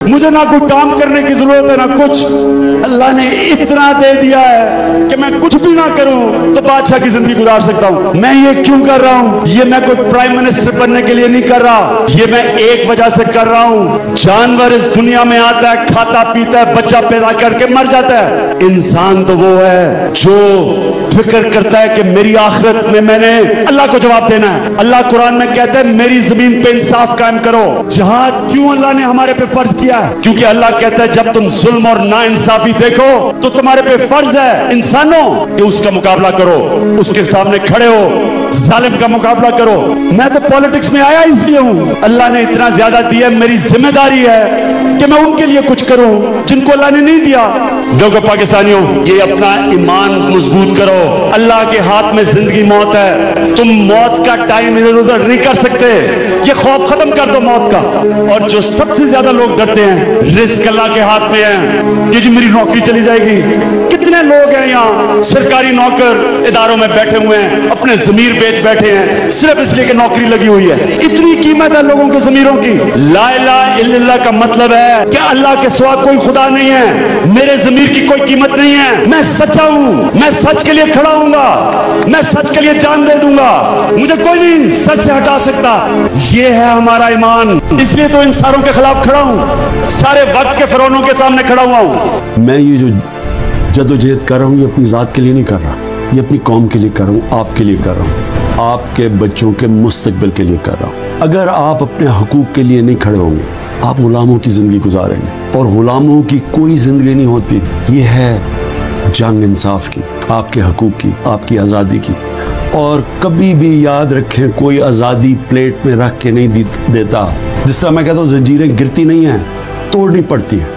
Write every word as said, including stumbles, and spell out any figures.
मुझे ना कोई काम करने की जरूरत है ना कुछ। अल्लाह ने इतना दे दिया है कि मैं कुछ भी ना करूं तो बादशाह की जिंदगी गुजार सकता हूं। मैं ये क्यों कर रहा हूं? ये मैं कोई प्राइम मिनिस्टर बनने के लिए नहीं कर रहा, ये मैं एक वजह से कर रहा हूं। जानवर इस दुनिया में आता है, खाता पीता है, बच्चा पैदा करके मर जाता है। इंसान तो वो है जो फिक्र करता है कि मेरी आखिरत में मैंने अल्लाह को जवाब देना है। अल्लाह कुरान में कहता है मेरी जमीन पे इंसाफ कायम करो। जिहाद क्यों अल्लाह ने हमारे पे फर्ज किया है? क्योंकि अल्लाह कहता है जब तुम जुल्म और नाइंसाफी देखो तो तुम्हारे पे फर्ज है इंसानों कि उसका मुकाबला करो, उसके सामने खड़े हो, जालिम का मुकाबला करो। मैं तो पॉलिटिक्स में आया इसलिए हूं, अल्लाह ने इतना ज्यादा दिया, मेरी जिम्मेदारी है कि मैं उनके लिए कुछ करूं जिनको अल्लाह ने नहीं दिया। देखो पाकिस्तानियों, ये अपना ईमान मजबूत करो। अल्लाह के हाथ में जिंदगी मौत है, तुम मौत का टाइम इधर उधर नहीं कर सकते। ये खौफ खत्म कर दो मौत का। और जो सबसे ज्यादा लोग डरते हैं, रिस्क अल्लाह के हाथ में है कि जी मेरी नौकरी चली जाएगी। कितने लोग हैं यहाँ सरकारी नौकर इदारों में बैठे हुए हैं, अपने जमीर बेच बैठे हैं सिर्फ इसलिए कि नौकरी लगी हुई है। इतनी कीमत है लोगों के जमीरों की। ला इलाहा इल्लल्लाह का मतलब है कि अल्लाह के सिवा कोई खुदा नहीं है, मेरे जमीर की कोई कीमत नहीं है। मैं सच्चा हूं, मैं सच के लिए खड़ा हूंगा, मैं सच के लिए जान दे दूंगा, मुझे कोई नहीं सच से हटा सकता। ये है हमारा ईमान, इसलिए तो इन सारों के खिलाफ खड़ा हूं, सारे वक्त के फिरौनों के सामने खड़ा हुआ हूं। मैं ये जो जदोजहद कर रहा हूँ ये अपनी जात के लिए नहीं कर रहा, ये अपनी कौम के लिए कर रहा हूँ, आपके लिए कर रहा हूँ, आपके बच्चों के मुस्तकबिल के लिए कर रहा हूँ। अगर आप अपने हकूक के लिए नहीं खड़े होंगे, आप गुलामों की जिंदगी गुजारेंगे, और गुलामों की कोई जिंदगी नहीं होती। ये है जंग इंसाफ की, आपके हकूक की, आपकी आज़ादी की। और कभी भी याद रखें, कोई आज़ादी प्लेट में रख के नहीं देता। जिस तरह मैं कहता हूँ जंजीरें गिरती नहीं हैं, तोड़नी पड़ती है।